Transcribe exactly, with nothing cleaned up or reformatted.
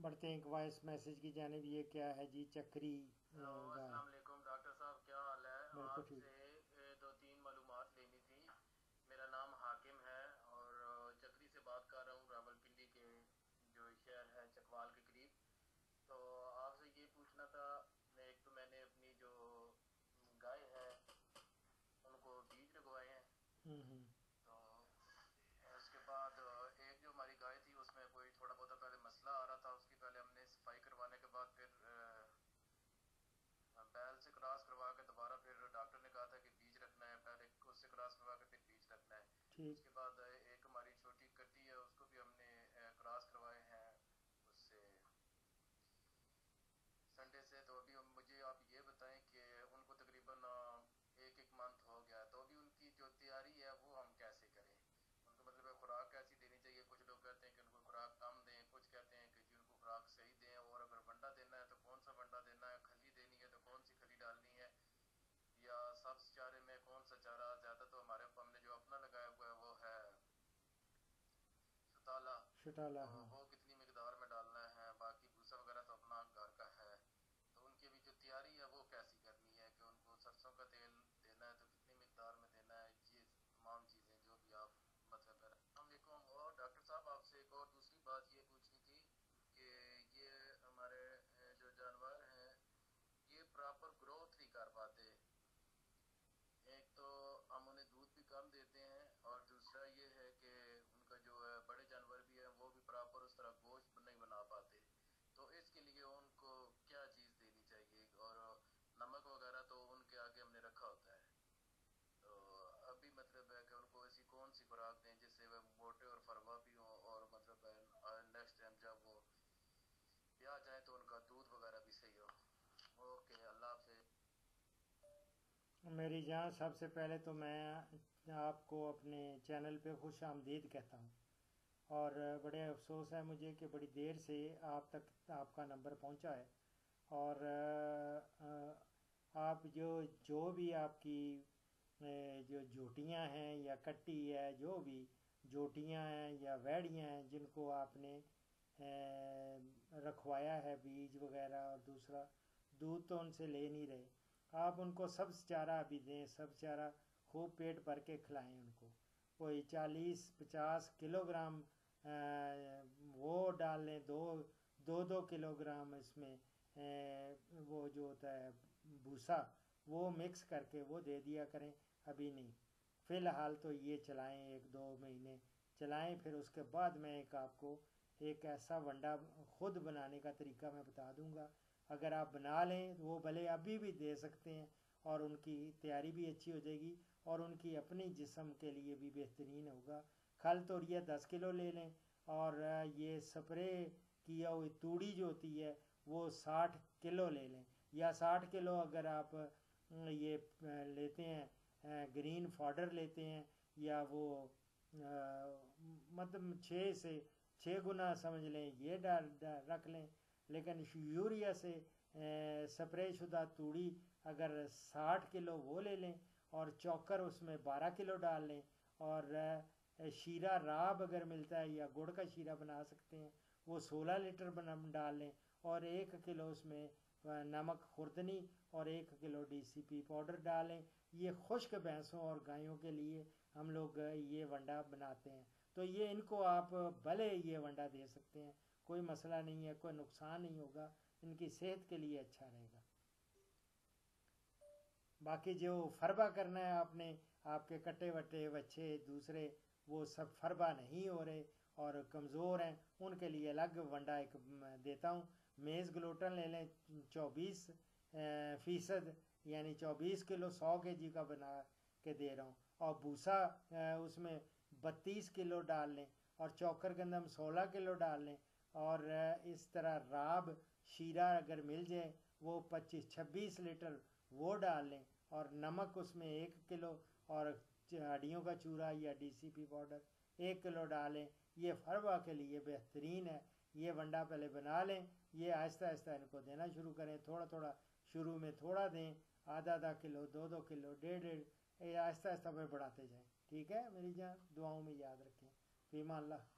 بڑھتے ہیں ایک وائس میسج کی جانب. یہ کیا ہے جی چکری؟ السلام علیکم ڈاکٹر صاحب، کیا حال ہے؟ بالکل آپ ٹھیک. سے دو تین معلومات لینی تھی. میرا نام حاکم ہے اور چکری سے بات کر رہا ہوں، راول پنڈی کے جو شہر ہے چکوال کے قریب. تو آپ سے یہ پوچھنا تھا، ایک تو میں نے اپنی جو گائے ہے ان کو بیج لگوائے ہیں. تو اس کے بعد ایک جو ہماری گائے تھی اس میں کوئی تھوڑا بہت پہلے مسئلہ آ رہا تھا. اس کی پہلے ہم نے صفائی کروانے کے بعد پھر بیل سے کراس کروا کے دوبارہ پھر ڈاکٹر نے کہا تھا کہ بیج رکھنا ہے، پہلے اس سے کراس کروا کے پھر بیج رکھنا ہے. اس کے بعد ایک ہماری چھوٹی کٹی ہے اس کو بھی ہم نے کراس کروائے ہیں اس سے سنڈے سے. تو ابھی مجھے آپ یہ بتائیں کہ ان کو تقریباً ایک ایک منتھ ہو گیا ہے، تو ابھی ان کی جو تیاری ہے وہ ہم کیسے کریں؟ ان کو مطلب خوراک کیسی دینی چاہیے؟ کچھ لوگ کہتے ہیں کہ ان کو خوراک کم دیں، کچھ کہتے ہیں کہ جی ان کو خوراک صحیح دیں. اور اگر ونڈا دینا ہے تو کون سا ونڈا دینا ہے؟ کھلی دینی ہے تو کون سی کھلی ڈالنی ہے؟ یا سبز چارے میں کون سا چارہ؟ زیادہ تو ہمارے ہم نے جو اپنا لگایا ہوا ہے وہ ہے شتالا. شٹالہ. تو وہ کتنی مقدار میں ڈالنا ہے؟ باقی بھوسا وغیرہ تو اپنا گھر کا ہے. تو ان کی بھی جو تیاری ہے وہ کیسی کرنی ہے؟ کہ ان کو سرسوں کا تیل دینا ہے تو کتنی مقدار میں دینا ہے؟ یہ تمام چیزیں جو بھی آپ مطلب ہے. السلام علیکم. اور ڈاکٹر صاحب آپ سے ایک اور دوسری بات یہ پوچھنی تھی کہ یہ ہمارے جو جانور ہیں یہ پراپر گروتھ نہیں کر پاتے. ایک تو ہم انہیں دودھ بھی کم دیتے ہیں اور دوسرا یہ ہے کہ ان کا جو ہے بڑے جانور بھی ہیں وہ بھی پراپر اس طرح گوشت نہیں بنا پاتے. تو اس کے لیے ان کو کیا چیز دینی چاہیے؟ اور نمک وغیرہ تو ان کے آگے ہم نے رکھا ہوتا ہے. تو ابھی مطلب ہے کہ ان کو ایسی کون سی خوراک دیں جس سے وہ موٹے اور فروا بھی ہوں اور مطلب نیکسٹ ٹائم جب وہ بیاہ جائیں تو ان کا دودھ وغیرہ بھی صحیح ہو. اوکے، اللہ حافظ. میری جان سب سے پہلے تو میں آپ کو اپنے چینل پہ خوش آمدید کہتا ہوں. اور بڑے افسوس ہے مجھے کہ بڑی دیر سے آپ تک آپ کا نمبر پہنچا ہے. اور آپ جو جو بھی آپ کی جو جوٹیاں ہیں یا کٹی ہے، جو بھی جوٹیاں ہیں یا ویڑیاں ہیں جن کو آپ نے رکھوایا ہے بیج وغیرہ، اور دوسرا دودھ تو ان سے لے نہیں رہے، آپ ان کو سبز چارہ بھی دیں. سبز چارہ خوب پیٹ بھر کے کھلائیں. ان کو کوئی چالیس پچاس کلو گرام وہ ڈال لیں، دو دو دو کلو گرام اس میں وہ جو ہوتا ہے بھوسا وہ مکس کر کے وہ دے دیا کریں. ابھی نہیں، فی الحال تو یہ چلائیں، ایک دو مہینے چلائیں. پھر اس کے بعد میں ایک آپ کو ایک ایسا ونڈا خود بنانے کا طریقہ میں بتا دوں گا. اگر آپ بنا لیں وہ بھلے ابھی بھی دے سکتے ہیں، اور ان کی تیاری بھی اچھی ہو جائے گی اور ان کی اپنی جسم کے لیے بھی بہترین ہوگا. کھل تو یہ دس کلو لے لیں، اور یہ سپرے کیا ہوئی توڑی جو ہوتی ہے وہ ساٹھ کلو لے لیں. یا ساٹھ کلو اگر آپ یہ لیتے ہیں گرین فاڈر لیتے ہیں، یا وہ مطلب چھ سے چھ گنا سمجھ لیں یہ ڈال رکھ لیں. لیکن یوریا سے سپرے شدہ توڑی اگر ساٹھ کلو وہ لے لیں، اور چوکر اس میں بارہ کلو ڈال لیں. اور شیرہ راب اگر ملتا ہے یا گڑ کا شیرہ بنا سکتے ہیں وہ سولہ لیٹر بنا ڈال لیں. اور ایک کلو اس میں نمک خوردنی اور ایک کلو ڈی سی پی پاؤڈر ڈالیں. یہ خشک بھینسوں اور گایوں کے لیے ہم لوگ یہ ونڈا بناتے ہیں. تو یہ ان کو آپ بھلے یہ ونڈا دے سکتے ہیں، کوئی مسئلہ نہیں ہے، کوئی نقصان نہیں ہوگا، ان کی صحت کے لیے اچھا رہے گا. باقی جو فربا کرنا ہے آپ نے، آپ کے کٹے وٹے بچے دوسرے وہ سب فربا نہیں ہو رہے اور کمزور ہیں، ان کے لیے الگ ونڈا ایک دیتا ہوں. میز گلوٹن لے لیں چوبیس فیصد یعنی چوبیس کلو سو کے جی کا بنا کے دے رہا ہوں. اور بھوسا اس میں بتیس کلو ڈال لیں، اور چوکر گندم سولہ کلو ڈال لیں. اور اس طرح راب شیرہ اگر مل جائے وہ پچیس چھبیس لیٹر وہ ڈال لیں. اور نمک اس میں ایک کلو اور ہڈیوں کا چورا یا ڈی سی پی پاؤڈر ایک کلو ڈالیں. یہ فروا کے لیے بہترین ہے. یہ ونڈا پہلے بنا لیں، یہ آہستہ آہستہ ان کو دینا شروع کریں. تھوڑا تھوڑا شروع میں تھوڑا دیں، آدھا آدھا کلو، دو دو کلو، ڈیڑھ ڈیڑھ، آہستہ آہستہ پہ بڑھاتے جائیں. ٹھیک ہے میری جان، دعاؤں میں یاد رکھیں. فیما اللہ.